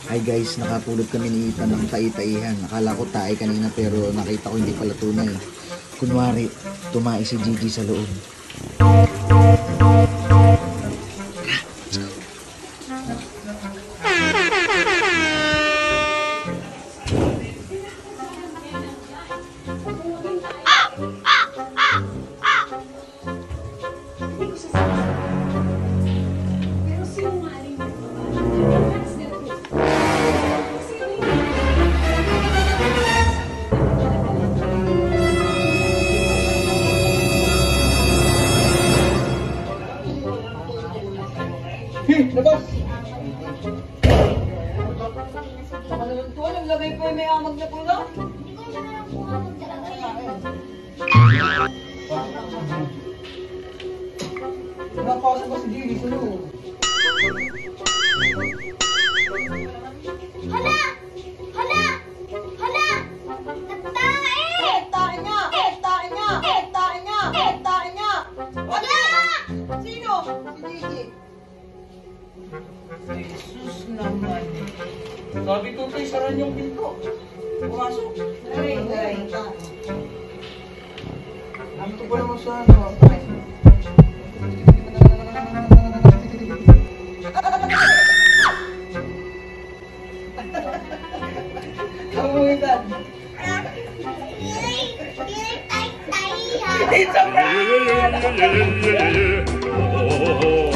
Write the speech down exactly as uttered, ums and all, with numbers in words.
Hi guys, nakapulot kami ni Ethan ng tai-taihan. Akala ko tae kanina pero nakita ko hindi pala tunay. Kunwari, tumae si Gigi sa loob. Labas! Baka naman po, naglagay po yung may amag na pula. Hindi ko naman ang buha maglalagay. Napasok ba si Gigi sa loob? Hala! Hala! Hala! Nagtae! Tae nga! Tae nga! Tae nga! Tae nga! Wala! Sino? Si Gigi. Jesus naman. Sabi ko tayo, saran yung pinto. Pumasok. Ay, ay. Dito pa naman sa ano. Kamuhitan. Piray! Piray tay-tay ha! Isa pa!